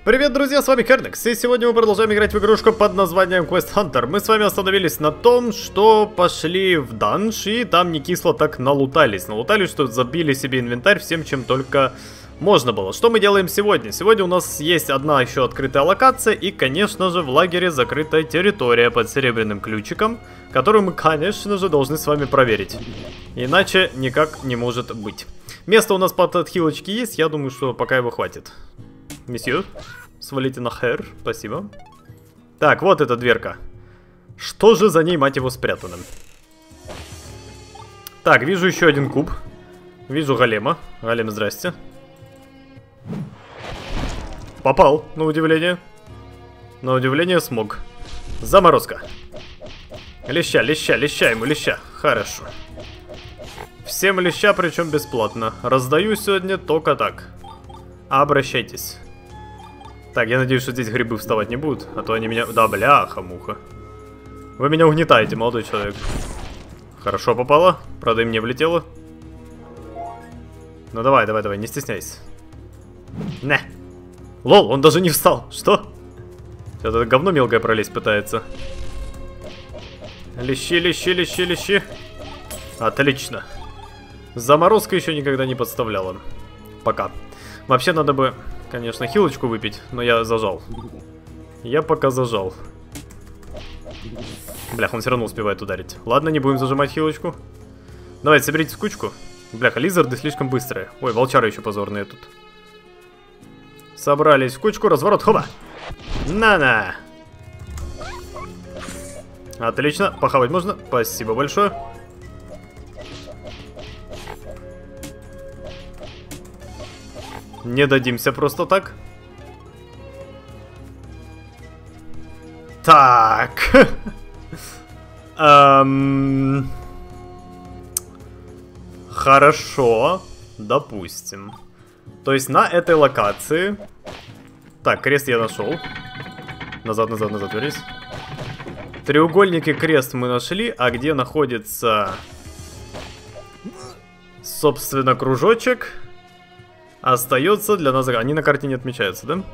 Привет, друзья, с вами Кернекс, и сегодня мы продолжаем играть в игрушку под названием Quest Hunter. Мы с вами остановились на том, что пошли в данж, и там не кисло так налутались. Налутались, что забили себе инвентарь всем, чем только можно было. Что мы делаем сегодня? Сегодня у нас есть одна еще открытая локация, и, конечно же, в лагере закрытая территория под серебряным ключиком, которую мы, конечно же, должны с вами проверить. Иначе никак не может быть. Место у нас под отхилочки есть, я думаю, что пока его хватит. Месье, свалите на хэр, спасибо. Так, вот эта дверка. Что же за ней, мать его, спрятано? Так, вижу еще один куб. Вижу голема. Голем, здрасте. Попал, на удивление. На удивление смог. Заморозка. Леща, леща, леща ему, леща. Хорошо. Всем леща, причем бесплатно. Раздаю сегодня только так. Обращайтесь. Так, я надеюсь, что здесь грибы вставать не будут, а то они меня... Да, бляха-муха. Вы меня угнетаете, молодой человек. Хорошо попало, правда и мне влетело. Ну давай, давай, давай, не стесняйся. Не. Лол, он даже не встал. Что? Сейчас это говно мелкое пролезть пытается. Лещи, лещи, лещи, лещи. Отлично. Заморозка еще никогда не подставляла. Пока. Вообще надо бы, конечно, хилочку выпить, но я зажал. Я пока зажал. Блях, он все равно успевает ударить. Ладно, не будем зажимать хилочку. Давайте, соберитесь в кучку. Бляха, лизарды слишком быстрые. Ой, волчары еще позорные тут. Собрались в кучку, разворот, хоба! На-на! Отлично, похавать можно. Спасибо большое. Не дадимся просто так. Так. Хорошо. Допустим. То есть на этой локации... Так, крест я нашел. Назад, назад, назад, вернись. Треугольник и крест мы нашли. А где находится... собственно, кружочек... остается для нас... Они на карте не отмечаются, да?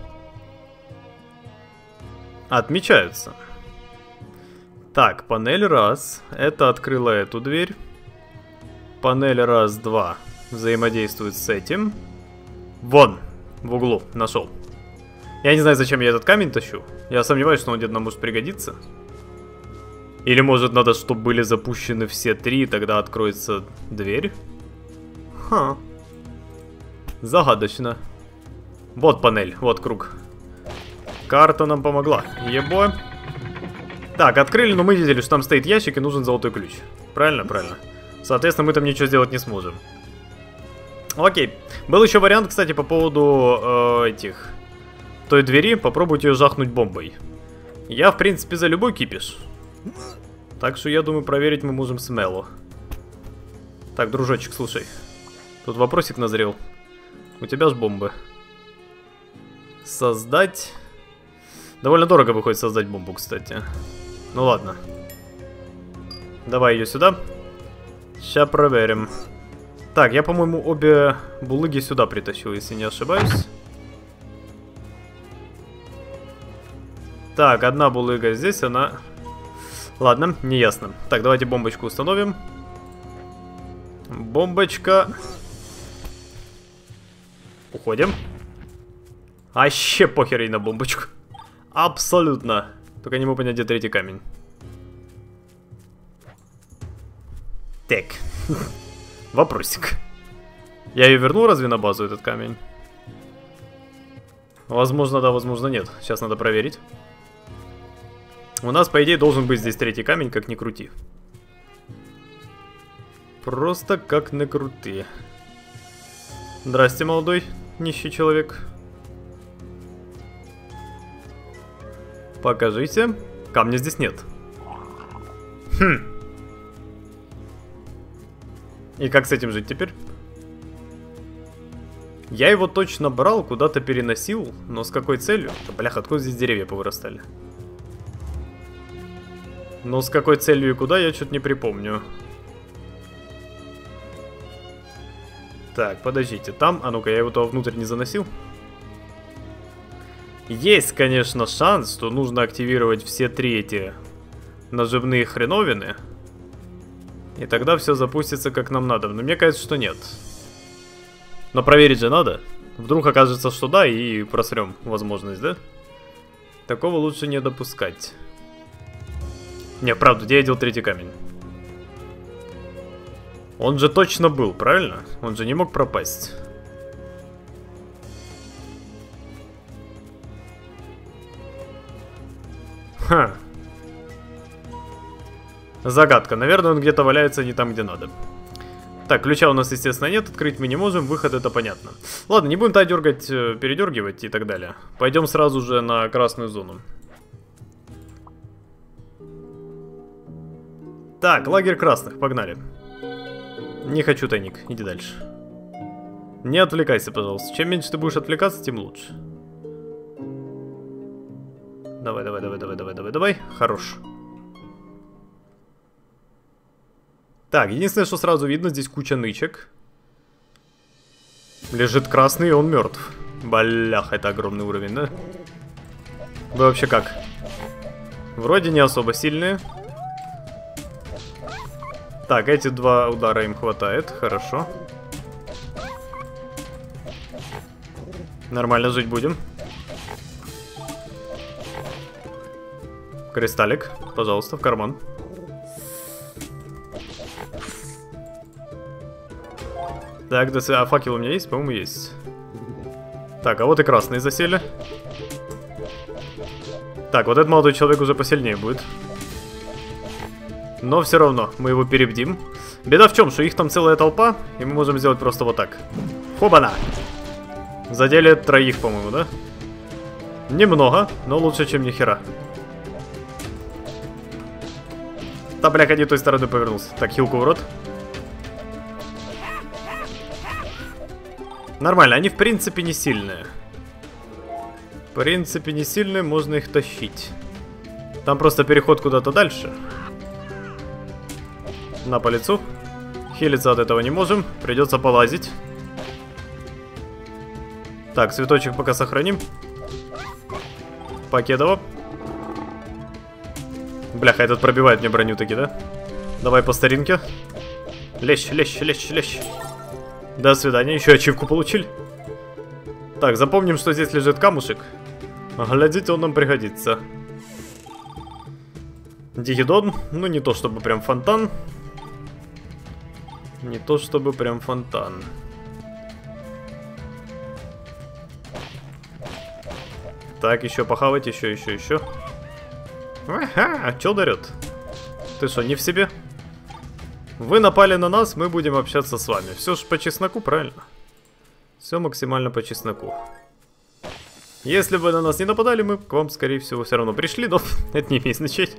Отмечаются. Так, панель раз. Это открыла эту дверь. Панель раз, два. Взаимодействует с этим. Вон, в углу, нашел. Я не знаю, зачем я этот камень тащу. Я сомневаюсь, что он где-то нам может пригодиться. Или может надо, чтобы были запущены все три, и тогда откроется дверь. Ха. Загадочно. Вот панель, вот круг. Карта нам помогла. Ебо. Так, открыли, но мы видели, что там стоит ящик и нужен золотой ключ. Правильно? Правильно. Соответственно, мы там ничего сделать не сможем. Окей. Был еще вариант, кстати, по поводу той двери. Попробуйте ее жахнуть бомбой. Я, в принципе, за любой кипиш. Так что, я думаю, проверить мы можем смело. Так, дружочек, слушай. Тут вопросик назрел. У тебя ж бомбы. Создать... Довольно дорого выходит создать бомбу, кстати. Ну ладно. Давай ее сюда. Сейчас проверим. Так, я, по-моему, обе булыги сюда притащил, если не ошибаюсь. Так, одна булыга здесь, она... Ладно, не ясно. Так, давайте бомбочку установим. Бомбочка... Уходим. Вообще похер ей на бомбочку. Абсолютно. Только не могу понять, где третий камень. Так. Вопросик. Я ее вернул разве на базу, этот камень? Возможно, да, возможно, нет. Сейчас надо проверить. У нас, по идее, должен быть здесь третий камень, как ни крути. Просто как ни крути. Здрасте, молодой нищий человек. Покажите. Камня здесь нет. Хм. И как с этим жить теперь? Я его точно брал, куда-то переносил, но с какой целью? Блях, откуда здесь деревья повырастали? Но с какой целью и куда, я что-то не припомню. Так, подождите, там... А ну-ка, я его туда внутрь не заносил? Есть, конечно, шанс, что нужно активировать все 3 эти нажимные хреновины. И тогда все запустится как нам надо. Но мне кажется, что нет. Но проверить же надо. Вдруг окажется, что да, и просрем возможность, да? Такого лучше не допускать. Не, правда, где я видел 3-й камень? Он же точно был, правильно? Он же не мог пропасть. Ха. Загадка. Наверное, он где-то валяется не там, где надо. Так, ключа у нас, естественно, нет. Открыть мы не можем. Выход, это понятно. Ладно, не будем тогда дергать, передергивать и так далее. Пойдем сразу же на красную зону. Так, лагерь красных. Погнали. Не хочу тайник. Иди дальше. Не отвлекайся, пожалуйста. Чем меньше ты будешь отвлекаться, тем лучше. Давай, давай, давай, давай, давай, давай, давай. Хорош. Так, единственное, что сразу видно, здесь куча нычек. Лежит красный, и он мертв. Блях, это огромный уровень, да? Вы вообще как? Вроде не особо сильные. Так, эти 2 удара им хватает, хорошо. Нормально жить будем. Кристаллик, пожалуйста, в карман. Так, а факел у меня есть? По-моему, есть. Так, а вот и красные засели. Так, вот этот молодой человек уже посильнее будет. Но все равно, мы его перебдим. Беда в чем, что их там целая толпа, и мы можем сделать просто вот так. Хобана! Задели 3, по-моему, да? Немного, но лучше, чем ни хера. Да, бляха, не той стороной повернулся. Так, хилку в рот. Нормально, они в принципе не сильные. В принципе не сильные, можно их тащить. Там просто переход куда-то дальше. На, по лицу. Хилиться от этого не можем, придется полазить. Так, цветочек пока сохраним. Покедово. Бляха, этот пробивает мне броню таки, да? Давай по старинке. Лещ, лещ, лещ, лещ. До свидания, еще ачивку получили. Так, запомним, что здесь лежит камушек. Глядите, он нам пригодится. Дигидон, ну не то чтобы прям фонтан. Не то чтобы прям фонтан. Так, еще похавать, еще. Ага, а чё дарет? Ты что, не в себе? Вы напали на нас, мы будем общаться с вами. Все ж по чесноку, правильно? Все максимально по чесноку. Если бы на нас не нападали, мы к вам, скорее всего, все равно пришли, но это не имеет значения.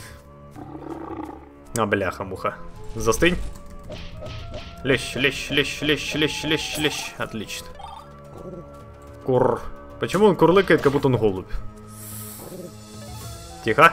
А, бляха-муха. Застынь. Лещ, лещ, лещ, лещ, лещ, лещ, лещ. Отлично. Кур. Почему он курлыкает, как будто он голубь? Тихо.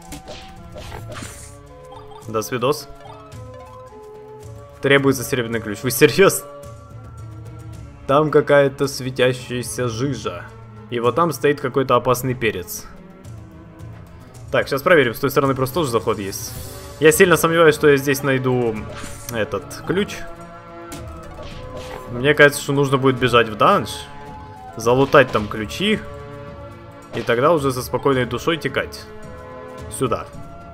До свидос. Требуется серебряный ключ. Вы серьезно? Там какая-то светящаяся жижа. И вот там стоит какой-то опасный перец. Так, сейчас проверим. С той стороны просто тоже заход есть. Я сильно сомневаюсь, что я здесь найду этот ключ. Мне кажется, что нужно будет бежать в данж, залутать там ключи, и тогда уже со спокойной душой текать сюда.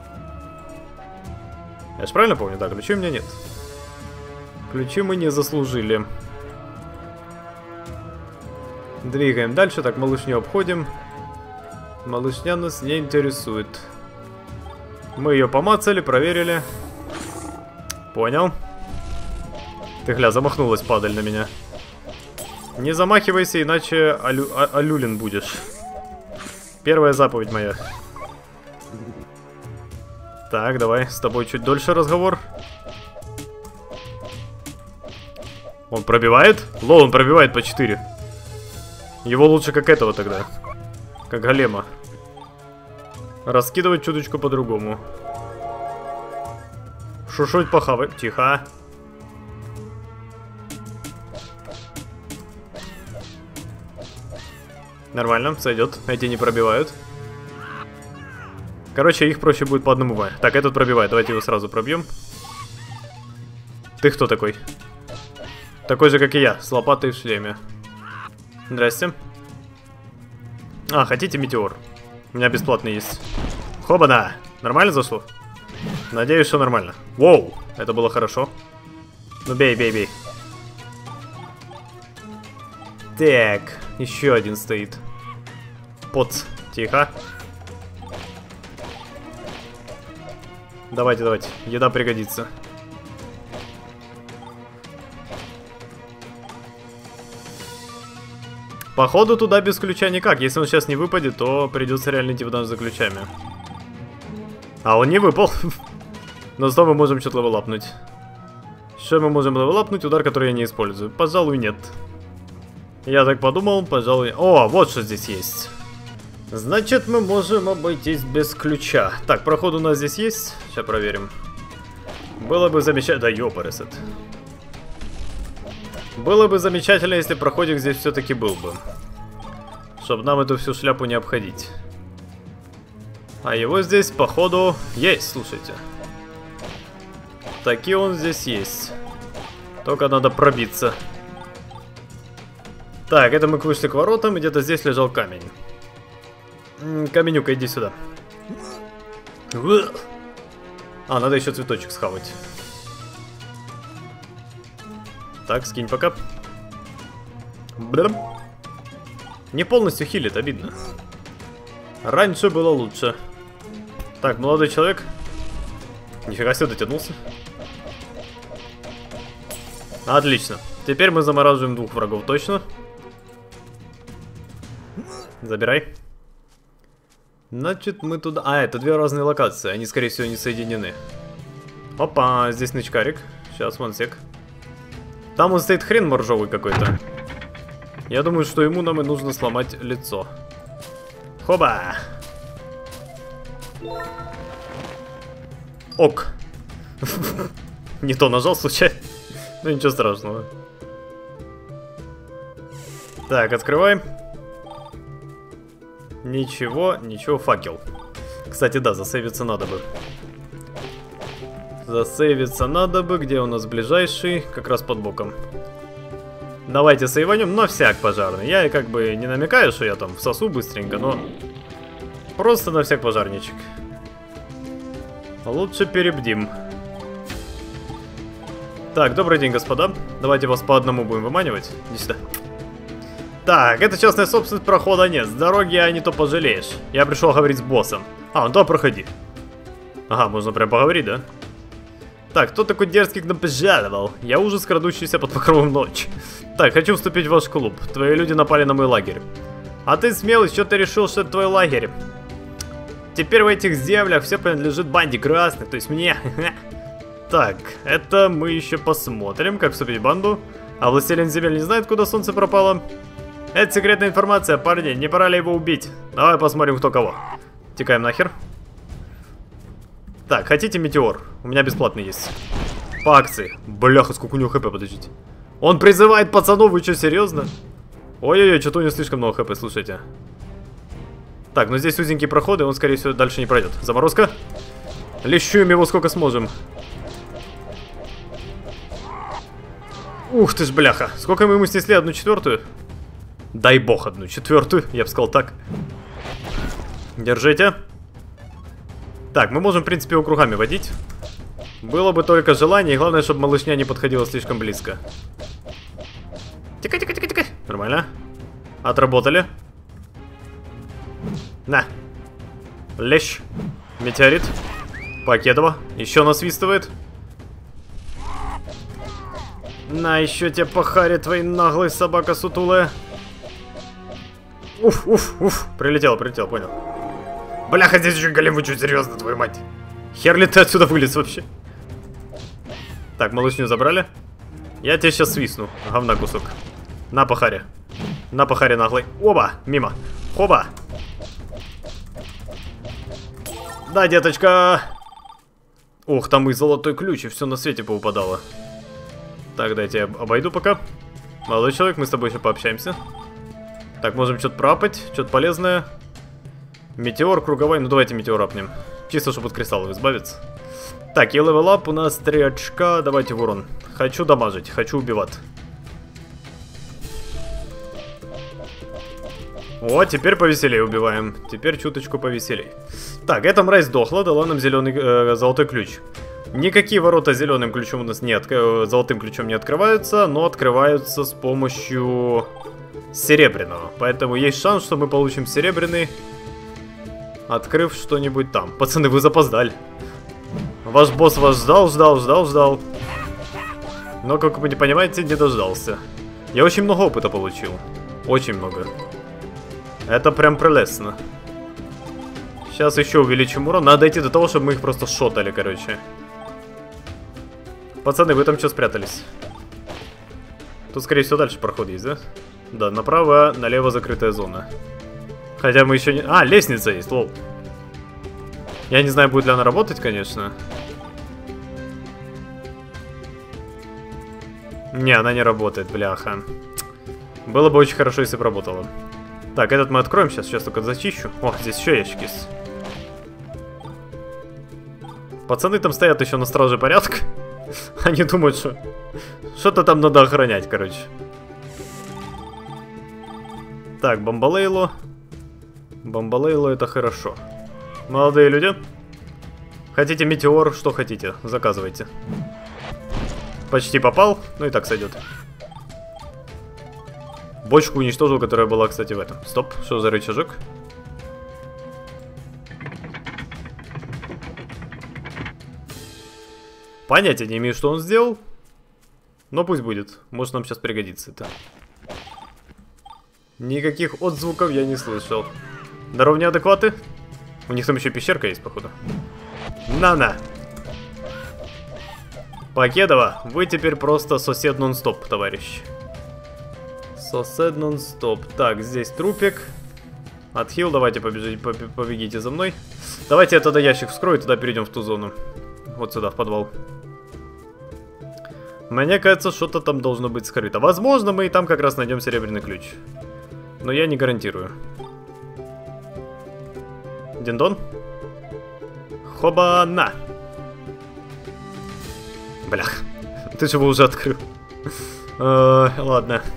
Я же правильно помню? Да, ключей у меня нет. Ключи мы не заслужили. Двигаем дальше. Так, малышню обходим. Малышня нас не интересует. Мы ее помацали, проверили. Понял. Ты, гля, замахнулась, падаль, на меня. Не замахивайся, иначе алюлин будешь. Первая заповедь моя. Так, давай, с тобой чуть дольше разговор. Он пробивает? Лол, он пробивает по 4. Его лучше как этого тогда. Как голема. Раскидывать чуточку по-другому. Шушуть похавать. Тихо. Нормально, сойдет. Эти не пробивают. Короче, их проще будет по одному. Так, этот пробивает. Давайте его сразу пробьем. Ты кто такой? Такой же, как и я, с лопатой в шлеме. Здрасте. А, хотите метеор? У меня бесплатный есть. Хобана! Нормально зашло? Надеюсь, что нормально. Воу! Это было хорошо. Ну бей, бей, бей. Так, еще один стоит. Поц. Тихо. Давайте, давайте. Еда пригодится. Походу туда без ключа никак. Если он сейчас не выпадет, то придется реально идти в данж за ключами. А он не выпал. Но зато мы можем что-то левелапнуть. Что мы можем левелапнуть? Удар, который я не использую. Пожалуй, нет. Я так подумал, пожалуй... О, вот что здесь есть. Значит, мы можем обойтись без ключа. Так, проход у нас здесь есть. Сейчас проверим. Было бы замечательно... Да ёпарасет. Было бы замечательно, если проходик здесь все-таки был бы. Чтобы нам эту всю шляпу не обходить. А его здесь, походу, есть, слушайте. Таки он здесь есть. Только надо пробиться. Так, это мы вышли к воротам, и где-то здесь лежал камень. Каменюка, иди сюда. А, надо еще цветочек схавать. Так, скинь пока. Блин. Не полностью хилит, обидно. Раньше было лучше. Так, молодой человек. Нифига себе, дотянулся. Отлично. Теперь мы замораживаем двух врагов точно. Забирай. Значит, мы туда... А, это две разные локации. Они, скорее всего, не соединены. Опа, здесь нычкарик. Сейчас, вон сек. Там он стоит хрен моржовый какой-то. Я думаю, что ему нам и нужно сломать лицо. Хоба! Ок. Не то нажал случайно. Ну ничего страшного. Так, открываем. Ничего, ничего, факел. Кстати, да, засейвиться надо бы. Засейвиться надо бы. Где у нас ближайший? Как раз под боком. Давайте сейванем на всяк пожарный. Я как бы не намекаю, что я там всосу быстренько, но... Просто на всяк пожарничек. Лучше перебдим. Так, добрый день, господа. Давайте вас по одному будем выманивать. Иди сюда. Так, это частная собственность, прохода нет. С дороги, а не то пожалеешь. Я пришел говорить с боссом. А, ну то проходи. Ага, можно прям поговорить, да? Так, кто такой дерзкий к нам пожаловал? Я ужас, крадущийся под покровом ночи. Так, хочу вступить в ваш клуб. Твои люди напали на мой лагерь. А ты смелый, что ты решил, что это твой лагерь? Теперь в этих землях все принадлежит банде красных, то есть мне. Так, это мы еще посмотрим, как вступить в банду. А властелин земель не знает, куда солнце пропало. Это секретная информация, парни, не пора ли его убить? Давай посмотрим, кто кого. Текаем нахер. Так, хотите метеор? У меня бесплатный есть. По акции. Бляха, сколько у него хп, подождите. Он призывает пацанов, вы что, серьезно? Ой-ой-ой, что-то у него слишком много хп, слушайте. Так, ну здесь узенькие проходы, он, скорее всего, дальше не пройдет. Заморозка. Лещуем его сколько сможем. Ух ты ж, бляха. Сколько мы ему снесли? 1/4? Дай бог 1/4, я бы сказал так. Держите. Так, мы можем, в принципе, его кругами водить. Было бы только желание, и главное, чтобы малышня не подходила слишком близко. Тикай, тикай, тикай, тикай. Нормально. Отработали. На. Лещ. Метеорит. Покедово. Еще насвистывает. На, еще тебе похари, твои наглые собака сутулая. Уф, уф, уф. Прилетел, понял. Бляха, здесь еще голем, вы что, серьезно, твою мать? Хер ли ты отсюда вылез вообще? Так, малышню забрали. Я тебе сейчас свистну, говна кусок. На, пахаре. На, пахаре наглый. Оба, мимо. Хоба. Да, деточка. Ох, там и золотой ключ, и все на свете поупадало. Так, дайте я обойду пока. Молодой человек, мы с тобой еще пообщаемся. Так, можем что-то пропать, что-то полезное. Метеор круговой, ну давайте метеор апнем. Чисто, чтобы от кристаллов избавиться. Так, и левелап у нас 3 очка, давайте в урон. Хочу дамажить, хочу убивать. О, теперь повеселее убиваем. Теперь чуточку повеселее. Так, эта мразь сдохла, дала нам зеленый золотой ключ. Никакие ворота зеленым ключом у нас золотым ключом не открываются, но открываются с помощью серебряного. Поэтому есть шанс, что мы получим серебряный, открыв что-нибудь там. Пацаны, вы запоздали. Ваш босс вас ждал. Но, как вы не понимаете, не дождался. Я очень много опыта получил. Очень много. Это прям прелестно. Сейчас еще увеличим урон. Надо дойти до того, чтобы мы их просто шотали, короче. Пацаны, вы там что спрятались? Тут, скорее всего, дальше проход есть, да? Да, направо, налево закрытая зона. Хотя мы еще не... А, лестница есть, лол. Я не знаю, будет ли она работать, конечно. Не, она не работает, бляха. Было бы очень хорошо, если бы работала. Так, этот мы откроем сейчас только зачищу. О, здесь еще ящик есть. Пацаны там стоят еще на страже порядка. Они думают, что что-то там надо охранять, короче. Так, бомбалейло. Бомбалейло это хорошо. Молодые люди. Хотите метеор, что хотите, заказывайте. Почти попал, ну и так сойдет. Бочку уничтожил, которая была, кстати, в этом. Стоп, что за рычажок? Понятия не имею, что он сделал. Но пусть будет. Может, нам сейчас пригодится это. Никаких отзвуков я не слышал. Здорово, неадекваты. У них там еще пещерка есть, походу. На-на. Покедова, вы теперь просто сосед нон-стоп, товарищ. Сосед нон-стоп. Так, здесь трупик. Отхил, давайте побегите за мной. Давайте я тогда ящик вскрою, тогда перейдем в ту зону. Вот сюда, в подвал. Мне кажется, что-то там должно быть скрыто. Возможно, мы и там как раз найдем серебряный ключ. Но я не гарантирую. Диндон? Хоба-на! Блях, ты же его уже открыл. Ладно.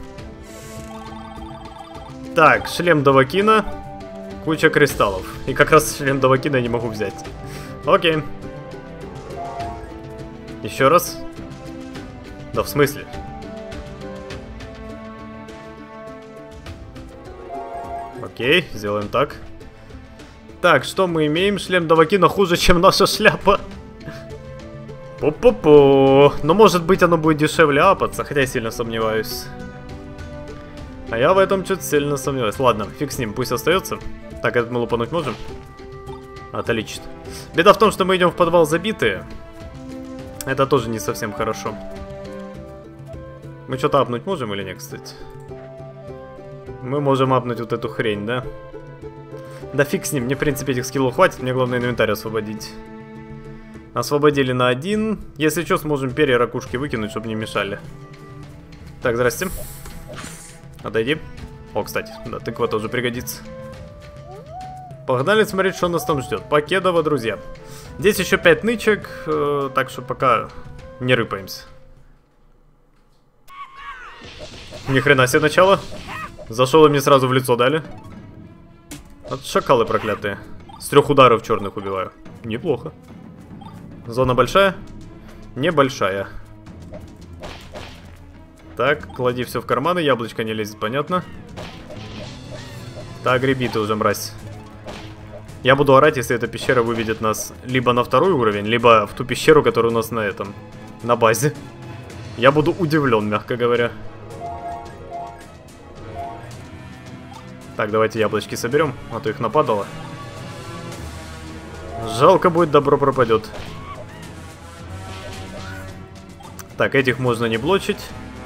Так, шлем Давакина. Куча кристаллов. И как раз шлем Давакина я не могу взять. Окей. Еще раз. Да в смысле? Окей, сделаем так. Так, что мы имеем? Шлем Давакина хуже, чем наша шляпа. Пу-пу-пу. Но может быть оно будет дешевле апаться, хотя я сильно сомневаюсь. А я в этом что-то сильно сомневаюсь. Ладно, фиг с ним, пусть остается. Так, этот мы лупануть можем? Отлично. Беда в том, что мы идем в подвал забитые. Это тоже не совсем хорошо. Мы что-то апнуть можем или нет, кстати? Мы можем апнуть вот эту хрень, да? Да фиг с ним, мне в принципе этих скиллов хватит, мне главное инвентарь освободить. Освободили на 1. Если что, сможем перья ракушки выкинуть, чтобы не мешали. Так, здрасте. Отойди. О, кстати, да, тыква тоже пригодится. Погнали смотреть, что нас там ждет. Покедово, друзья. Здесь еще 5 нычек, так что пока не рыпаемся. Ни хрена себе начало. Зашел и мне сразу в лицо дали. Вот шакалы проклятые. С 3 ударов черных убиваю. Неплохо. Зона большая? Небольшая. Так, клади все в карманы, яблочко не лезет, понятно. Так, греби ты уже, мразь. Я буду орать, если эта пещера выведет нас либо на 2-й уровень, либо в ту пещеру, которая у нас на этом, на базе. Я буду удивлен, мягко говоря. Так, давайте яблочки соберем, а то их нападало. Жалко будет, добро пропадет. Так, этих можно не блочить.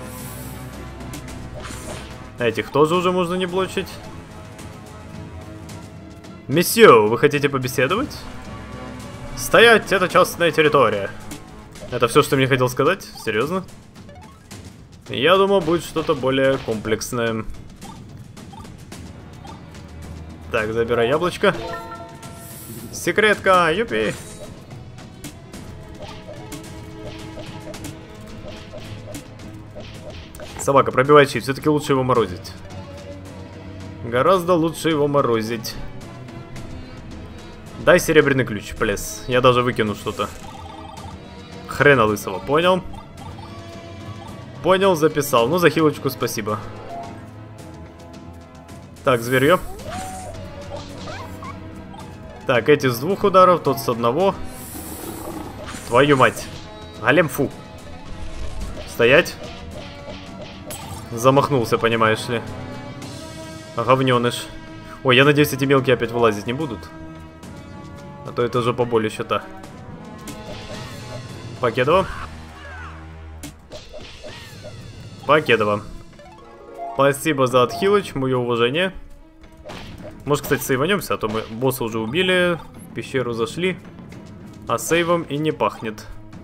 Этих тоже уже можно не блочить. Месье, вы хотите побеседовать? Стоять, это частная территория. Это все, что мне хотел сказать? Серьезно? Я думал, будет что-то более комплексное. Так, забирай яблочко. Секретка, юпи. Собака, пробивай щит. Все-таки лучше его морозить. Гораздо лучше его морозить. Дай серебряный ключ, плес. Я даже выкину что-то. Хрена лысого, понял? Понял, записал. Ну, за хилочку спасибо. Так, зверье. Так, эти с 2 ударов, тот с 1. Твою мать. Голем, фу. Стоять. Замахнулся, понимаешь ли. Говнёныш. Ой, я надеюсь, эти мелкие опять вылазить не будут. А то это же поболее счета. Покедова. Покедова. Спасибо за отхилыч, мое уважение. Может, кстати, сейванемся, а то мы босса уже убили, в пещеру зашли, а сейвом и не пахнет.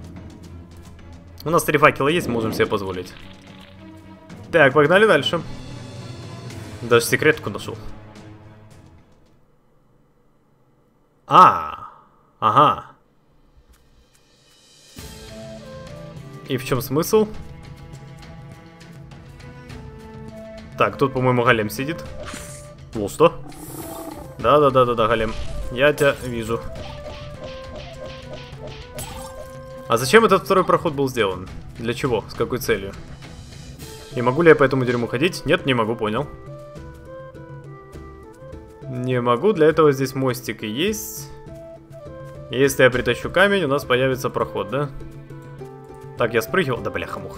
У нас 3 факела есть, можем себе позволить. Так, погнали дальше. Даже секретку нашел. Ага. И в чем смысл? Так, тут, по-моему, голем сидит. Лол, что? Да, голем. Я тебя вижу. А зачем этот второй проход был сделан? Для чего? С какой целью? И могу ли я по этому дерьму ходить? Нет, не могу, понял. Не могу, для этого здесь мостик и есть. Если я притащу камень, у нас появится проход, да? Так, я спрыгивал. Да бляха-муха.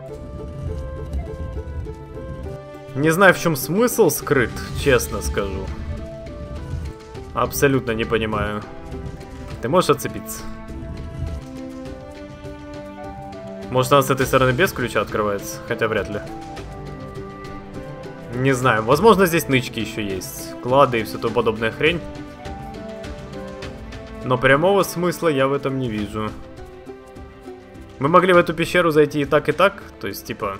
Не знаю, в чем смысл скрыт, честно скажу. Абсолютно не понимаю. Ты можешь отцепиться? Может, она с этой стороны без ключа открывается? Хотя вряд ли. Не знаю. Возможно, здесь нычки еще есть. Клады и все то подобная хрень. Но прямого смысла я в этом не вижу. Мы могли в эту пещеру зайти и так, и так. То есть, типа...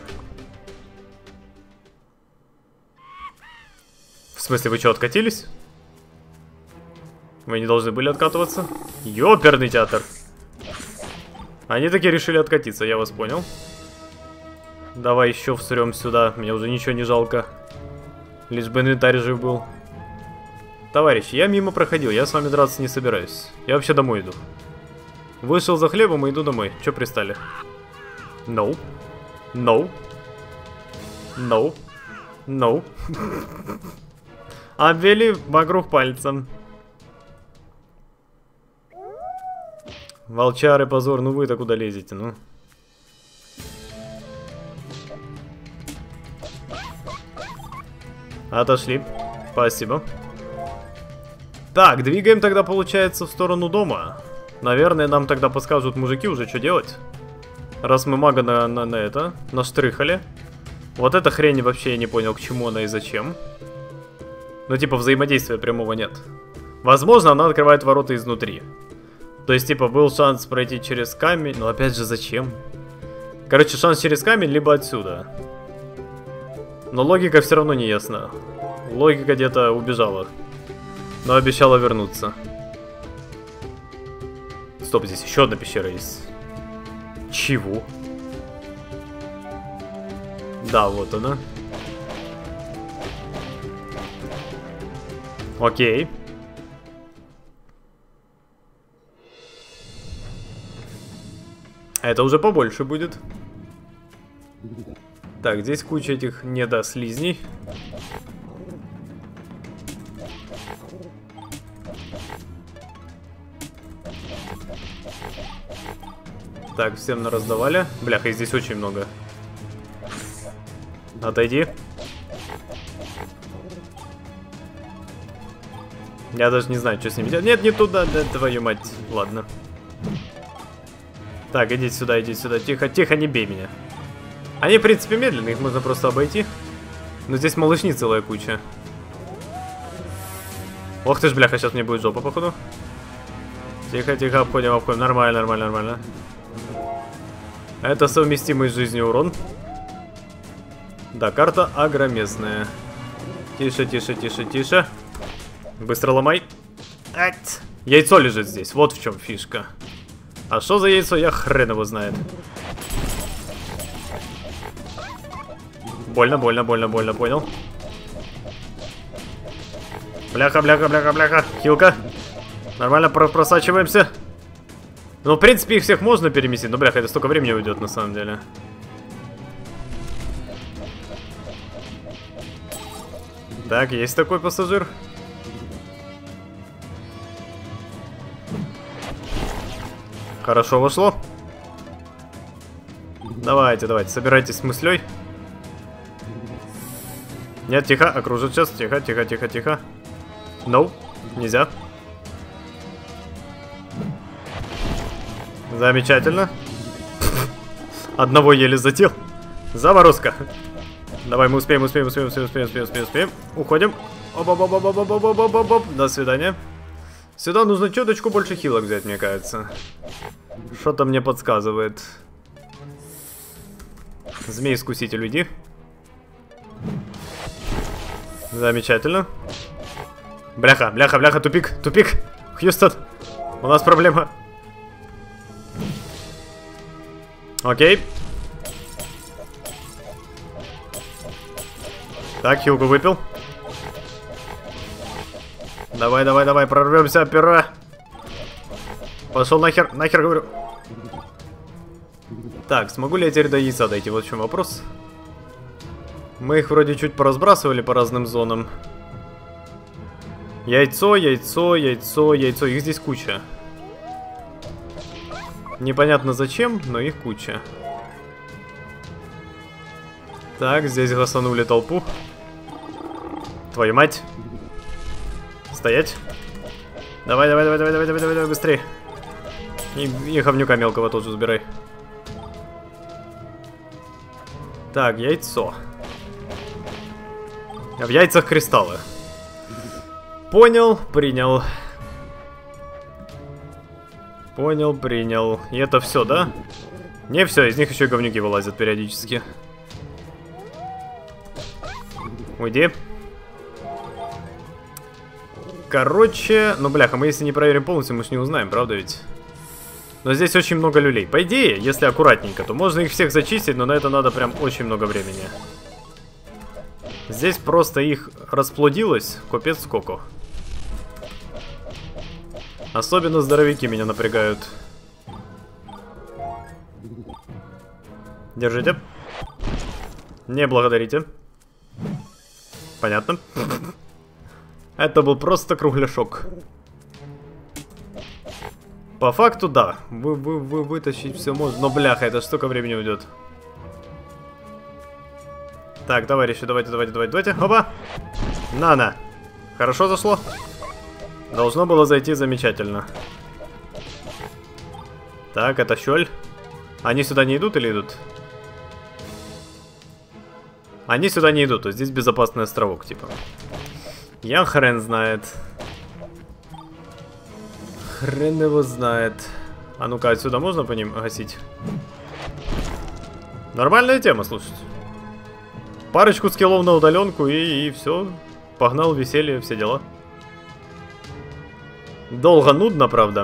В смысле, вы что, откатились? Вы не должны были откатываться? Ёперный театр! Они таки решили откатиться, я вас понял. Давай еще всрем сюда, мне уже ничего не жалко. Лишь бы инвентарь жив был. Товарищи, я мимо проходил, я с вами драться не собираюсь. Я вообще домой иду. Вышел за хлебом и иду домой. Че пристали? No. No. No. No. Обвели вокруг пальцем. Волчары, позор, ну вы-то куда лезете, ну? Отошли. Спасибо. Так, двигаем тогда, получается, в сторону дома. Наверное, нам тогда подскажут мужики уже, что делать. Раз мы мага на это наштрыхали. Вот эта хрень вообще я не понял, к чему она и зачем. Ну, типа, взаимодействия прямого нет. Возможно, она открывает ворота изнутри. То есть, типа, был шанс пройти через камень. Но опять же, зачем? Короче, шанс через камень, либо отсюда. Но логика все равно не ясна. Логика где-то убежала. Но обещала вернуться. Стоп, здесь еще одна пещера есть. Чего? Да, вот она. Окей. Это уже побольше будет. Так, здесь куча этих недослизней. Так, всем раздавали. Бляха, их здесь очень много. Отойди. Я даже не знаю, что с ними делать. Нет, не туда, да, твою мать. Ладно. Так, идите сюда, тихо, тихо, не бей меня. Они, в принципе, медленные, их можно просто обойти. Но здесь малышни целая куча. Ох ты ж, бляха, сейчас мне будет жопа, походу. Тихо, тихо, обходим, обходим. Нормально, нормально, нормально. Это совместимый с жизнью урон. Да, карта огромезная. Тише, тише, тише, тише. Быстро ломай. Ать. Яйцо лежит здесь, вот в чем фишка. А что за яйцо, я хрен его знает. Больно, больно, больно, больно, понял. Бляха, бляха, бляха, бляха. Хилка. Нормально просачиваемся. Ну, в принципе, их всех можно переместить, но, бляха, это столько времени уйдет, на самом деле. Так, есть такой пассажир. Хорошо вошло. Давайте, давайте, собирайтесь с мыслей. Нет, тихо, окружит сейчас. Тихо, тихо, тихо, тихо. No, нельзя. Замечательно. Одного еле задел. Заморозка. Давай, мы успеем, успеем, успеем, успеем, успеем, успеем, успеем, успеем. Уходим. Оп-оп-оп-оп-оп-оп-оп-оп-оп. До свидания. Сюда нужно чуточку больше хилок взять, мне кажется. Что-то мне подсказывает. Змей-искуситель, уйди. Замечательно. Бляха, бляха, бляха, тупик, тупик. Хьюстон, у нас проблема. Окей. Так, хилку выпил. Давай, давай, давай, прорвемся, пера. Пошел нахер, нахер, говорю. Так, смогу ли я теперь до яйца дойти? Вот в чем вопрос. Мы их вроде чуть поразбрасывали по разным зонам. Яйцо, яйцо, яйцо, яйцо. Их здесь куча. Непонятно зачем, но их куча. Так, здесь гасанули толпу. Твою мать. Стоять. Давай, давай, давай, давай, давай, давай, давай, давай, быстрее. И говнюка мелкого тоже забирай. Так, яйцо. В яйцах кристаллы. Понял, принял. Понял, принял. И это все, да? Не все, из них еще и говнюки вылазят периодически. Уйди. Короче, ну бляха, мы если не проверим полностью, мы ж не узнаем, правда ведь? Но здесь очень много люлей. По идее, если аккуратненько, то можно их всех зачистить, но на это надо прям очень много времени. Здесь просто их расплодилось, капец сколько. Особенно здоровяки меня напрягают. Держите. Не благодарите. Понятно. Это был просто кругляшок. По факту, да. Вытащить все можно. Но, бляха, это столько времени уйдет. Так, товарищи, давайте, давайте, давайте, давайте. Опа! На-на. Хорошо зашло? Должно было зайти замечательно. Так, это щель. Они сюда не идут или идут? Они сюда не идут, то здесь безопасный островок, типа. Я хрен знает. Хрен его знает. А ну-ка, отсюда можно по ним гасить? Нормальная тема, слушайте. Парочку скиллов на удаленку и все. Погнал, веселье, все дела. Долго, нудно, правда.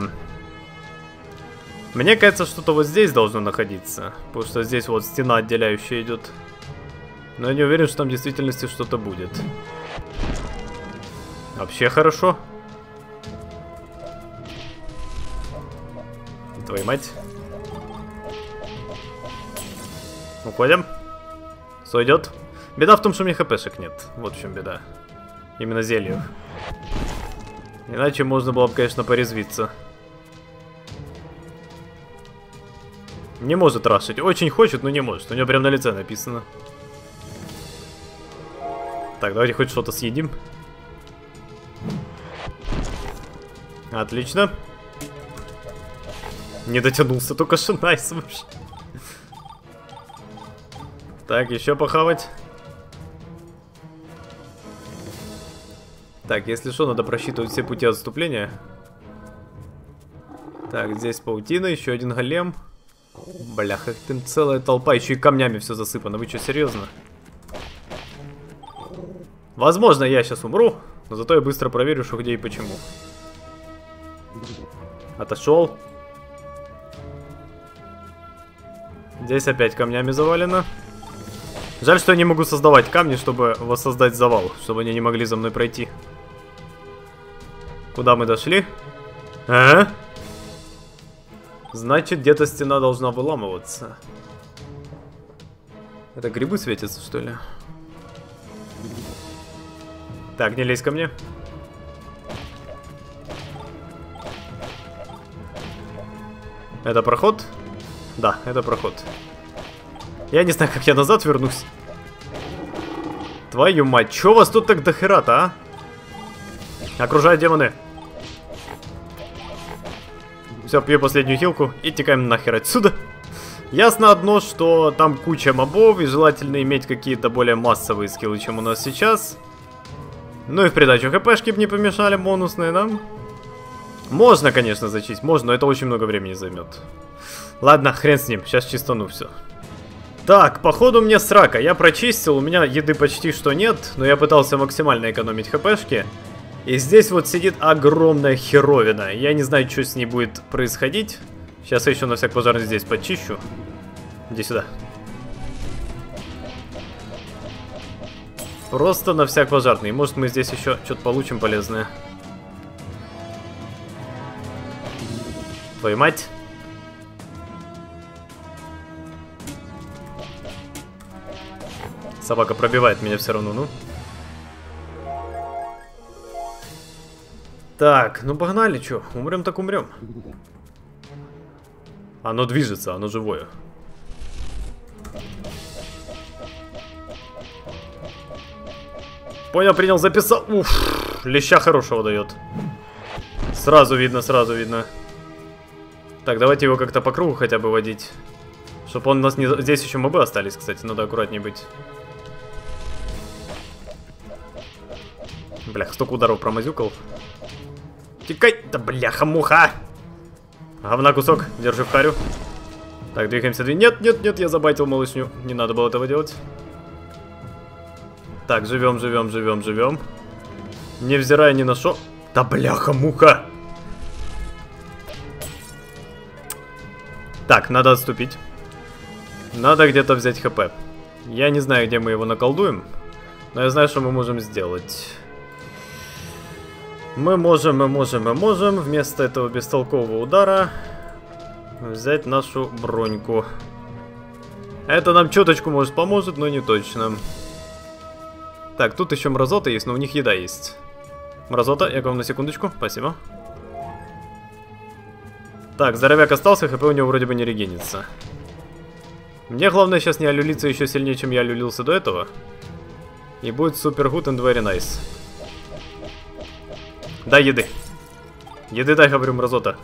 Мне кажется, что-то вот здесь должно находиться. Потому что здесь вот стена отделяющая идет. Но я не уверен, что там в действительности что-то будет. Вообще хорошо. Твою мать. Уходим. Сойдет. Беда в том, что у меня хпшек нет. Вот в чем беда. Именно зельев. Иначе можно было бы, конечно, порезвиться. Не может рашить. Очень хочет, но не может. У него прям на лице написано. Так, давайте хоть что-то съедим. Отлично. Не дотянулся, только что найс вообще. Так, еще похавать. Так, если что, надо просчитывать все пути отступления. Так, здесь паутина, еще один голем. Бляха, там целая толпа, еще и камнями все засыпано. Вы что, серьезно? Возможно, я сейчас умру. Но зато я быстро проверю, что где и почему. Отошел. Здесь опять камнями завалено. Жаль, что я не могу создавать камни, чтобы воссоздать завал, чтобы они не могли за мной пройти. Куда мы дошли? А? Значит, где-то стена должна выламываться. Это грибы светятся, что ли? Так, не лезь ко мне. Это проход? Да, это проход. Я не знаю, как я назад вернусь. Твою мать, чё вас тут так дохера-то, а? Окружают демоны. Все, пью последнюю хилку и текаем нахер отсюда. Ясно одно, что там куча мобов, и желательно иметь какие-то более массовые скиллы, чем у нас сейчас. Ну и в придачу хпшки бы не помешали, бонусные нам. Можно, конечно, зачистить, можно, но это очень много времени займет. Ладно, хрен с ним, сейчас чистану все. Так, походу мне срака, я прочистил, у меня еды почти что нет, но я пытался максимально экономить хпшки. И здесь вот сидит огромная херовина, я не знаю, что с ней будет происходить. Сейчас я еще на всяк пожарный здесь почищу. Иди сюда. Просто на всяк пожарный, может мы здесь еще что-то получим полезное. Твою мать. Собака пробивает меня все равно, ну. Так, ну погнали, чё? Умрем так умрем. Оно движется, оно живое. Понял, принял, записал. Уф, леща хорошего дает. Сразу видно, сразу видно. Так, давайте его как-то по кругу хотя бы водить. Чтобы он нас не... Здесь еще мобы остались, кстати, надо аккуратнее быть. Блях, столько ударов промазюкал. Тикай! Да бляха-муха! Говна кусок, держи в харю. Так, двигаемся. Нет, нет, нет, я забайтил малышню. Не надо было этого делать. Так, живем, живем, живем, живем. Невзирая ни на что. Да бляха-муха! Так, надо отступить. Надо где-то взять хп. Я не знаю, где мы его наколдуем. Но я знаю, что мы можем сделать. Мы можем вместо этого бестолкового удара взять нашу броньку. Это нам чуточку, может, поможет, но не точно. Так, тут еще мразота есть, но у них еда есть. Мразота, я к вам на секундочку, спасибо. Так, здоровяк остался, хп у него вроде бы не регенится. Мне главное сейчас не алюлиться еще сильнее, чем я алюлился до этого. И будет супер good and very nice. Дай еды. Еды дай, говорю, мразота.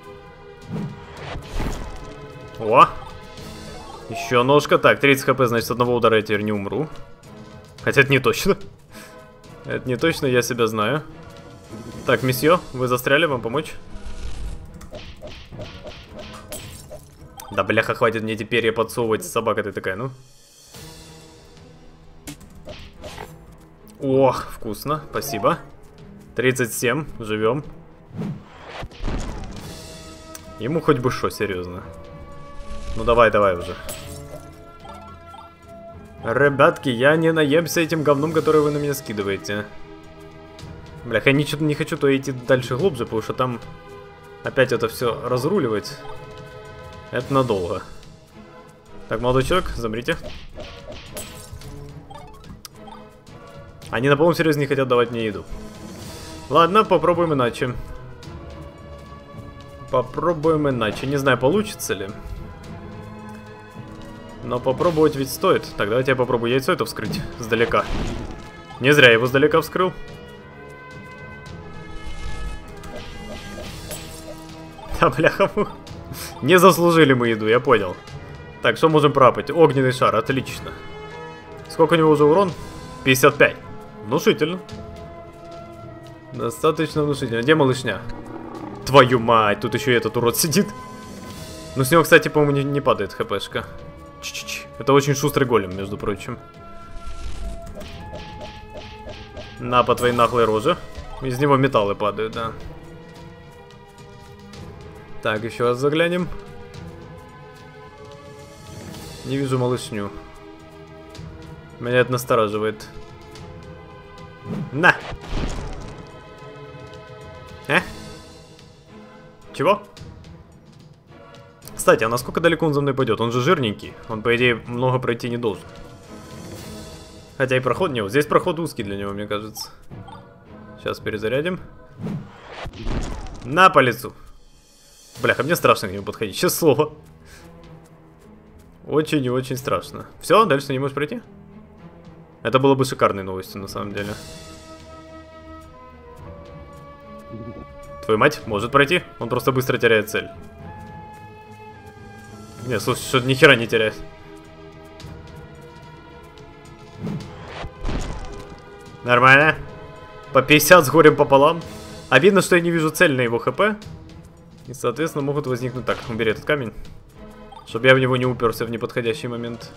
О! Еще ножка. Так, 30 хп, значит, с одного удара я теперь не умру. Хотя это не точно. Это не точно, я себя знаю. Так, месье, вы застряли, вам помочь? Да бляха, хватит мне теперь я подсовывать, собака ты такая, ну. Ох, вкусно, спасибо. 37, живем. Ему хоть бы шо, серьезно. Ну давай, давай уже. Ребятки, я не наемся этим говном, которое вы на меня скидываете. Блях, я ничего не хочу то идти дальше глубже, потому что там опять это все разруливать. Это надолго. Так, молодой человек, замрите. Они на полном серьезе не хотят давать мне еду. Ладно, попробуем иначе. Попробуем иначе. Не знаю, получится ли. Но попробовать ведь стоит. Так, давайте я попробую яйцо это вскрыть сдалека. Не зря я его сдалека вскрыл. Да, бляха. Не заслужили мы еду, я понял. Так, что можем пропать? Огненный шар, отлично. Сколько у него уже урон? 55. Внушительно. Достаточно внушительно. Где малышня? Твою мать, тут еще и этот урод сидит. Ну, с него, кстати, по-моему, не падает хпшка. Это очень шустрый голем, между прочим. На, по твоей наглой роже. Из него металлы падают, да. Так, еще раз заглянем. Не вижу малышню. Меня это настораживает. На! Чего? Кстати, а насколько далеко он за мной пойдет? Он же жирненький. Он, по идее, много пройти не должен. Хотя и проход не... Здесь проход узкий для него, мне кажется. Сейчас перезарядим. На, по лицу. Бляха, мне страшно к нему подходить. Сейчас слово. Очень и очень страшно. Все, дальше ты не можешь пройти? Это было бы шикарной новостью, на самом деле. Твою мать, может пройти? Он просто быстро теряет цель. Не, слушай, что-то ни хера не теряет. Нормально. По 50 с горем пополам. Обидно, что я не вижу цель на его хп. И, соответственно, могут возникнуть... Так, убери этот камень. Чтобы я в него не уперся в неподходящий момент.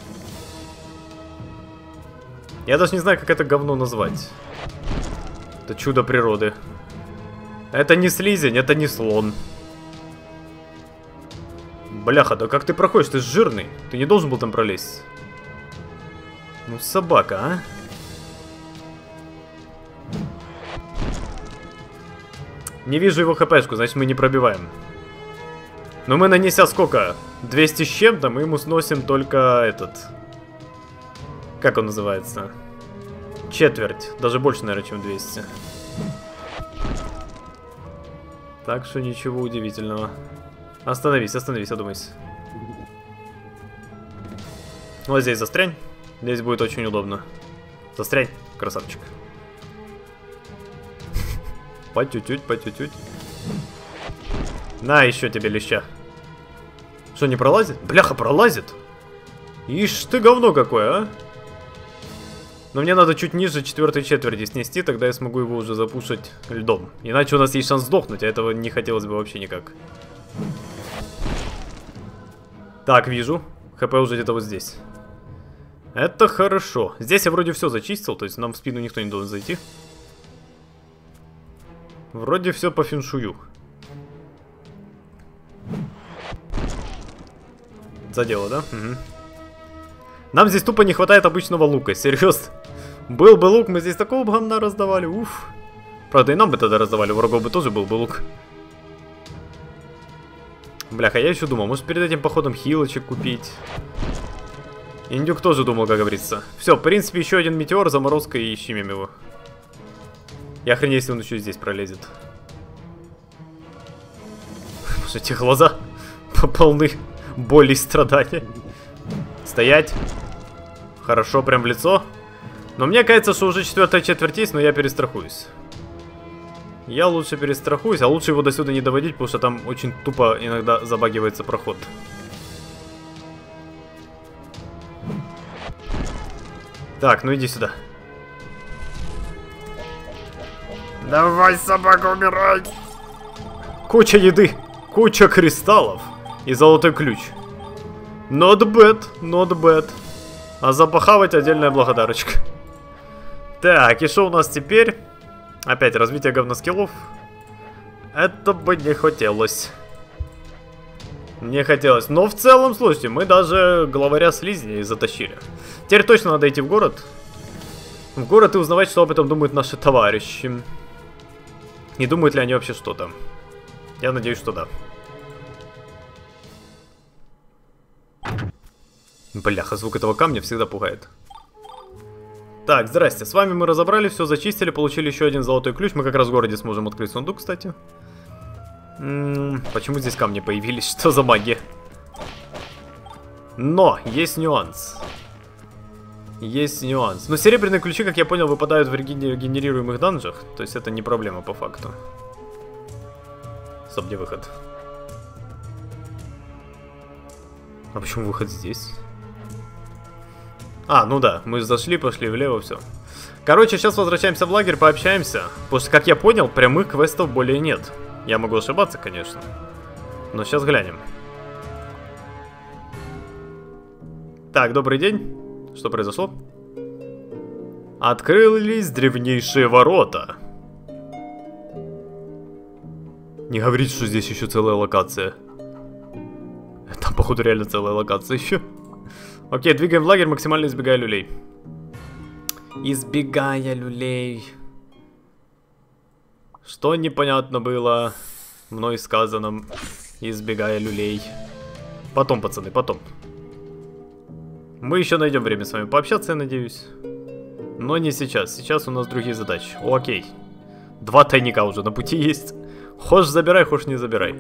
Я даже не знаю, как это говно назвать. Это чудо природы. Это не слизень, это не слон. Бляха, да как ты проходишь? Ты жирный. Ты не должен был там пролезть. Ну, собака, а? Не вижу его хпшку, значит мы не пробиваем. Но мы, нанеся сколько? 200 с чем-то, мы ему сносим только этот... Как он называется? Четверть. Даже больше, наверное, чем 200. Так что ничего удивительного. Остановись, остановись, одумайся. Вот здесь застрянь. Здесь будет очень удобно. Застрянь, красавчик. По чуть-чуть, по чуть-чуть. На, еще тебе леща. Что, не пролазит? Бляха, пролазит. Ишь ты говно какое, а. Но мне надо чуть ниже четвертой четверти снести, тогда я смогу его уже запушить льдом. Иначе у нас есть шанс сдохнуть, а этого не хотелось бы вообще никак. Так, вижу. ХП уже где-то вот здесь. Это хорошо. Здесь я вроде все зачистил, то есть нам в спину никто не должен зайти. Вроде все по феншую. Задело, да? Угу. Нам здесь тупо не хватает обычного лука, серьезно. Был бы лук, мы здесь такого говна раздавали, уф. Правда, и нам бы тогда раздавали, у врагов бы тоже был бы лук. Бляха, я еще думал, может перед этим походом хилочек купить. Индюк тоже думал, как говорится. Все, в принципе, еще один метеор, заморозка и щемим его. Я охренею, если он еще здесь пролезет. Потому что эти глаза полны боли и страдания. Стоять. Хорошо, прям в лицо. Но мне кажется, что уже четвертая четверть есть, но я перестрахуюсь. Я лучше перестрахуюсь, а лучше его до сюда не доводить, потому что там очень тупо иногда забагивается проход. Так, ну иди сюда. Давай, собака, умирай! Куча еды, куча кристаллов и золотой ключ. Not bad, not bad. А за похавать отдельная благодарочка. Так, и что у нас теперь? Опять развитие говноскиллов. Это бы не хотелось. Не хотелось. Но в целом, слушайте, мы даже главаря слизней затащили. Теперь точно надо идти в город. В город и узнавать, что об этом думают наши товарищи. Не думают ли они вообще что-то? Я надеюсь, что да. Бляха, звук этого камня всегда пугает. Так, здрасте, с вами мы разобрали, все зачистили, получили еще один золотой ключ. Мы как раз в городе сможем открыть сундук, кстати. Почему здесь камни появились? Что за магия? Но, есть нюанс. Есть нюанс. Но серебряные ключи, как я понял, выпадают в генерируемых данжах. То есть это не проблема по факту. Стоп, где выход? А почему выход здесь? А, ну да, мы зашли, пошли влево, все. Короче, сейчас возвращаемся в лагерь, пообщаемся. Потому что, как я понял, прямых квестов более нет. Я могу ошибаться, конечно. Но сейчас глянем. Так, добрый день. Что произошло? Открылись древнейшие ворота. Не говорите, что здесь еще целая локация. Там, походу, реально целая локация еще. Окей, двигаем в лагерь, максимально избегая люлей. Избегая люлей. Что непонятно было мной сказанным, избегая люлей. Потом, пацаны, потом. Мы еще найдем время с вами пообщаться, я надеюсь. Но не сейчас. Сейчас у нас другие задачи. Окей. 2 тайника уже на пути есть. Хочешь забирай, хочешь не забирай.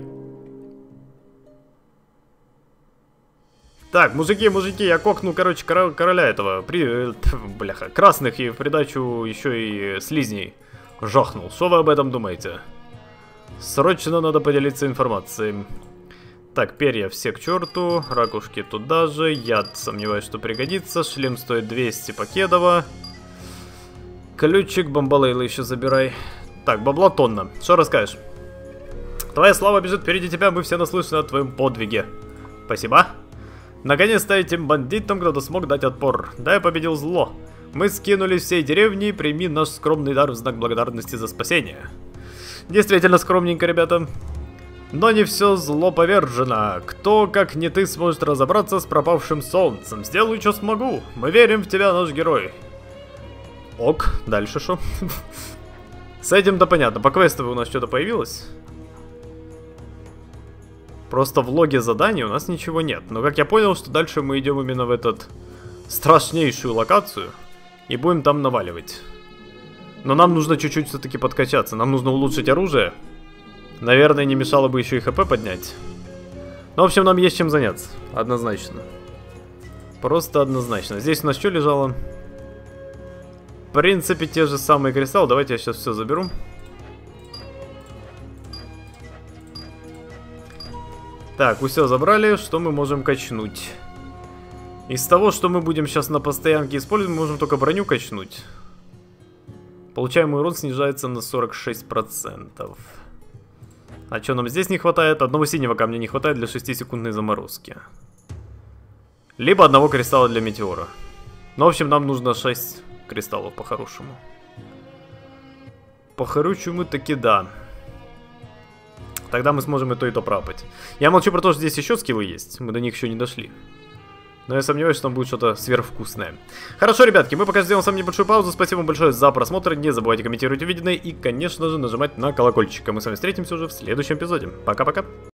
Так, мужики, я кокну, короче, короля этого, бляха, красных, и в придачу еще и слизней жахнул. Что вы об этом думаете? Срочно надо поделиться информацией. Так, перья все к черту, ракушки туда же, яд, сомневаюсь, что пригодится, шлем стоит 200 покедово. Ключик бомбалейла еще забирай. Так, бабла тонна, что расскажешь? Твоя слава бежит впереди тебя, мы все наслышаны о твоем подвиге. Спасибо. Наконец-то этим бандитам кто-то смог дать отпор. Да, я победил зло. Мы скинулись всей деревни, прими наш скромный дар в знак благодарности за спасение. Действительно скромненько, ребята. Но не все зло повержено. Кто, как не ты, сможет разобраться с пропавшим солнцем? Сделаю, что смогу. Мы верим в тебя, наш герой. Ок, дальше что? С этим-то понятно. По квесту у нас что-то появилось. Просто в логе заданий у нас ничего нет. Но как я понял, что дальше мы идем именно в этот страшнейшую локацию и будем там наваливать. Но нам нужно чуть-чуть все-таки подкачаться. Нам нужно улучшить оружие. Наверное, не мешало бы еще и ХП поднять. Ну, в общем, нам есть чем заняться. Однозначно. Просто однозначно. Здесь у нас что лежало? В принципе, те же самые кристаллы. Давайте я сейчас все заберу. Так, все забрали. Что мы можем качнуть? Из того, что мы будем сейчас на постоянке использовать, мы можем только броню качнуть. Получаемый урон снижается на 46%. А что нам здесь не хватает? Одного синего камня не хватает для 6-секундной заморозки. Либо одного кристалла для метеора. Ну, в общем, нам нужно 6 кристаллов по-хорошему. По-хорошему таки да. Тогда мы сможем и то пропать. Я молчу про то, что здесь еще скиллы есть. Мы до них еще не дошли. Но я сомневаюсь, что там будет что-то сверхвкусное. Хорошо, ребятки, мы пока сделаем с вами небольшую паузу. Спасибо вам большое за просмотр. Не забывайте комментировать увиденное и, конечно же, нажимать на колокольчик. А мы с вами встретимся уже в следующем эпизоде. Пока-пока.